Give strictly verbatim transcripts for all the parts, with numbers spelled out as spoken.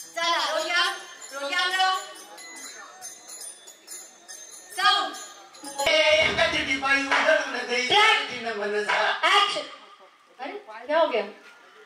चला roll cam roll camera sound action. अरे क्या हो गया?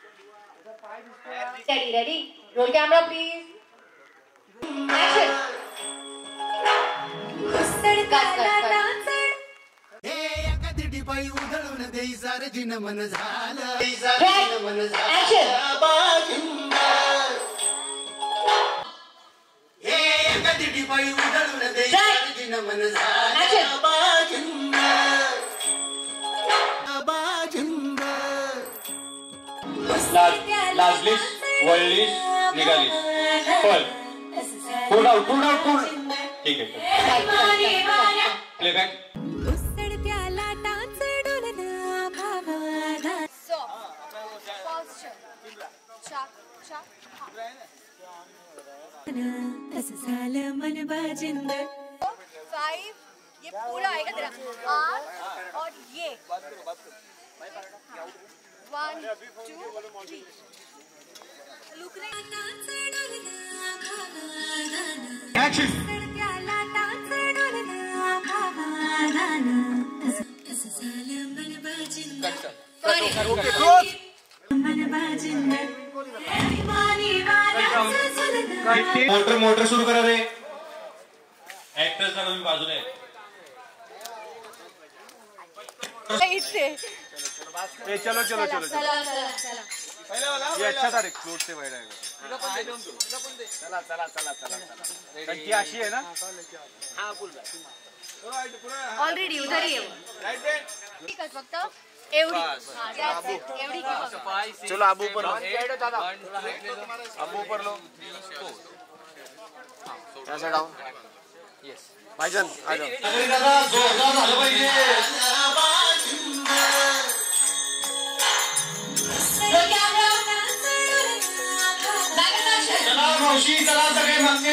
Ready ready roll camera please action. लाजलीस वळलीस निघालीस पण पूर्ण आउट पूर्ण आउट पूर्ण ठीक आहे प्लेबॅक। मन बाजिंद फाइव ये पूरा आएगा तेरा आर और ये वन टू थ्री लुक रे एक्शन। मोटर मोटर सुरू करा रे ऍक्टर्स ना तुम्ही बाजूने ए चलो चलो चलो चला चला चला पहले वाला ये अच्छा था रे फ्लोट से बैठा है चला चला चला चला टंकी अशी आहे ना हां बोल ऑलरेडी उधर ही है राइट पे ठीक है फक्त एवढी एवढी चलो अब ऊपर लो अब ऊपर लो ऐसा डाउन यस भाईजान आ जाओ दादा जोरदार झालं पाहिजे। चला मावशी चला सगळे मागे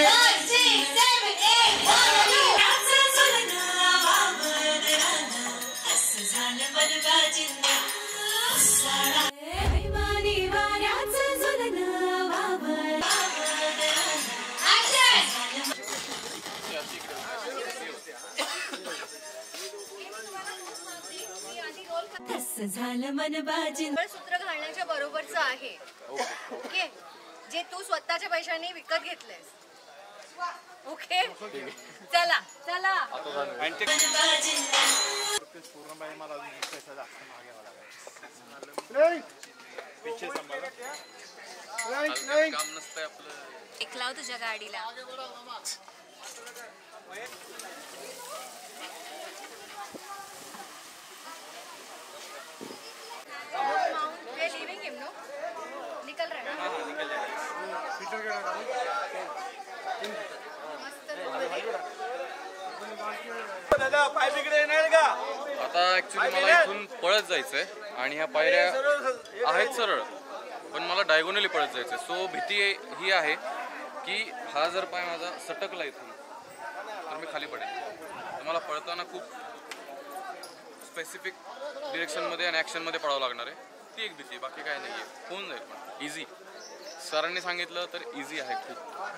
झालं मन बाजिंद सूत्र घालण्याच्या बरोबरचं आहे ओके जे तू स्वतःच्या पैशाने विकत घेतलेस ओके चला चला ऐकलाव तुझ्या गाडीला We're leaving him, no? निकल रहा है ना? निकल जाएगा। दादा पाय बिगडे नाही का? आता ऍक्च्युली मला इथून पळत जायचंय आणि ह्या पायऱ्या आहेत सरळ पण मला डायगोनली पळत जायचंय सो भीती ही आहे की हा जर पाय माझा सटकला इथून तर मी खाली पडेल तर मला पळताना खूप स्पेसिफिक डिरेक्शनमध्ये आणि ॲक्शनमध्ये पडावं लागणार आहे ती एक भीती बाकी काय नाही आहे होऊन जाईल पण इझी सरांनी सांगितलं तर इझी आहे खूप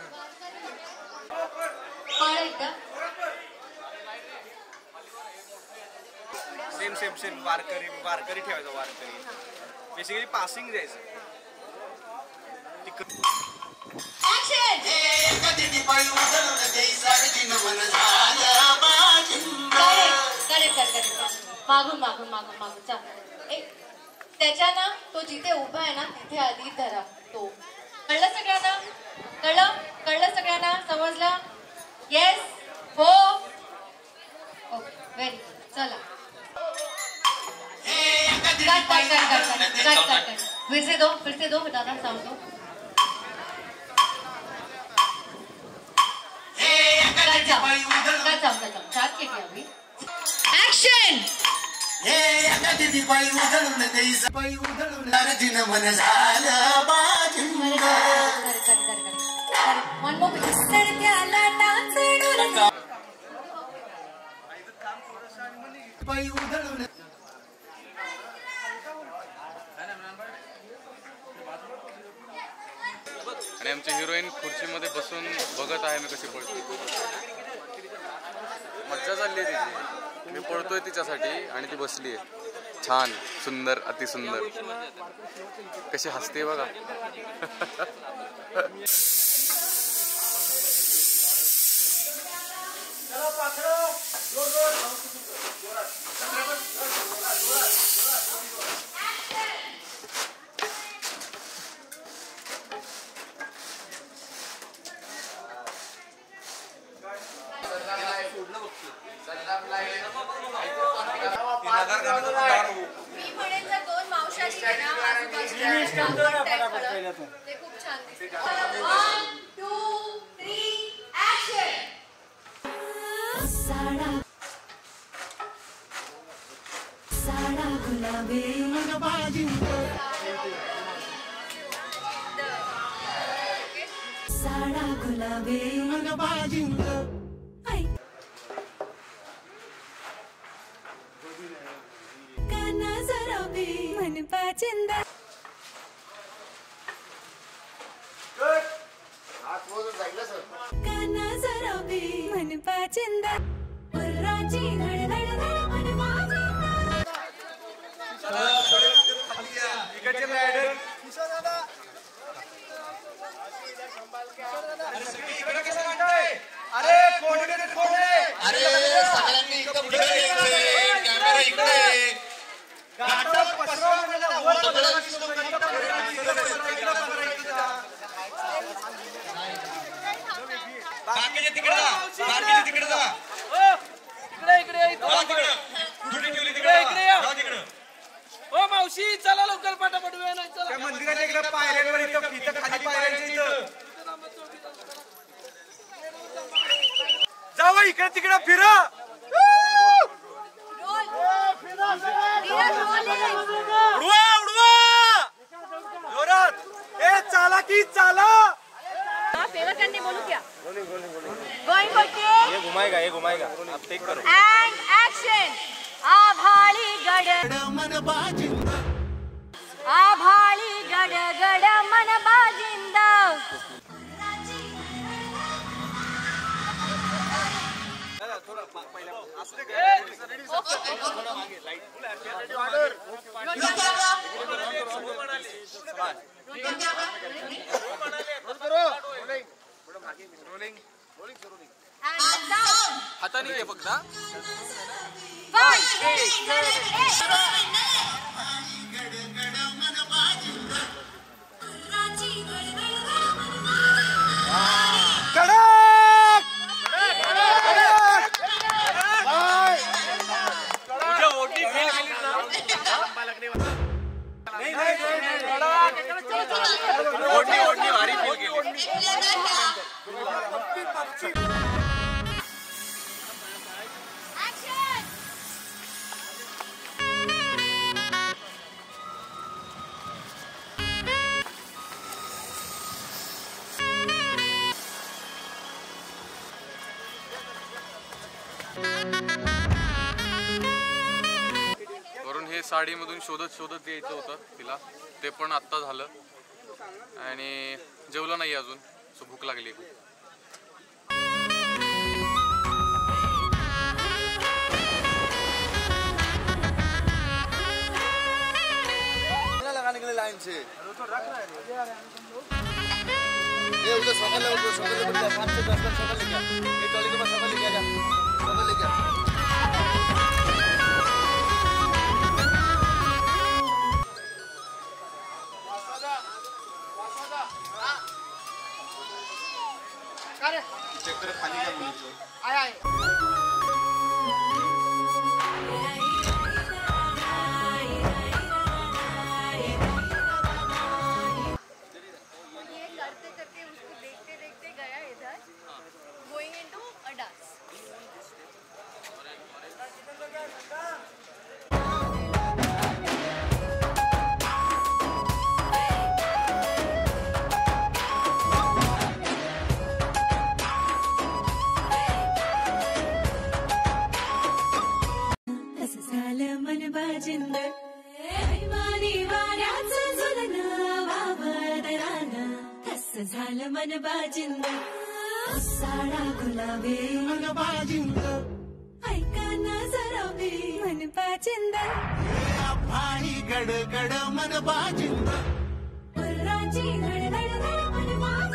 same same same Warkari Warkari ठेवायचं वारकरी बेसिकली पासिंग द्यायचं मागून मागून मागून मागून चा त्याच्या ना तो जिथे उभा आहे ना तिथे आधी धरा तो कळलं सगळ्यांना कळलं कळलं सगळ्यांना समजलं येस हो ओके व्हेरी चला cut cut cut cut cut cut फिर से दो फिर से दो दादा साउंड दो कट जाओ कट जाओ कट जाओ स्टार्ट किया अभी एक्शन हे आता दिदी पायी उधळून देईस पायी उधळून अर्जुन मन झालं बाजिंग कर कर कर कर वन मोर पिक्चर त्याला डान्स डोल पायी उधळून आणि आमची हिरोईन खुर्चीमध्ये बसून बघत आहे मी कशी पळते. मज्जा चालली आहे तिची. मी पळतोय तिच्यासाठी आणि ती बसली आहे. छान, सुंदर, अतिसुंदर. कशी हसते बघा. मी म्हणेन जर दोन मावशाची आहे ना आजूबाजूला ते खूप छान दिसते. One two three action. साडा साडा गुलाबी साडा गुलाबी काना जरा भी मन पाचिंदा काना जरा भी मन पाचिंदा राजी धड धड धड मन पाचिंदा. इकडचे मॅडम अरे कोण कोण अरे सगळ्यांनी इकडे पुढे इकडे कॅमेरा इकडे गाठोड पसरवा म्हणलं वर पसरवा. बाकीचे तिकडे जा, बाकीचे तिकडे जा. इकडे इकडे जा तिकडे. कुठे ठेवली तिकडे इकडे या. जा तिकडे. ओ मावशी चला लवकर पटापट वेळ नाही चला. त्या मंदिराच्या इकडे पायऱ्यांवर इथं इथं खाली पायऱ्यांच्या इथं जावा. इकडे तिकडे फिरा. उडवा उडवा जोरात. ए चाला की चाला. फेवर करने बोलू क्या? Going okay. ये घुमाएगा ये घुमाएगा. आप टेक करो. End action. आभाळी गड मन बाजिंद आभाळी गड गड मन बाजिंद. हाताने घे फक्त. One, two, seven, eight. तुझ्या ओटी फेल केली ना. ओटी ओटी भारी फेल केली. वरून हे साडीमधून शोधत शोधत यायचं होतं तिला. ते पण आत्ता झालं. आणि जेवलं नाही अजून, सो भूक लागली. लगाने के लिए लाइन से ये उधर सफल है उधर सफल है बच्चा पाँच से दस तक सफल लेके आ. ये ट्रॉली के पास सफल लेके आ जा. सफल लेके आ. चेक कर खाली क्या बोली आया आया. करते करते उसको देखते देखते गया इधर. Going into a dance. मन बाजिंद साडा गुलाबी मन बाजिंद ऐका ना जरा बी मन बाजिंद पाणी गड गड मन बाजिंद राजी घड घड घड मन बाजिंद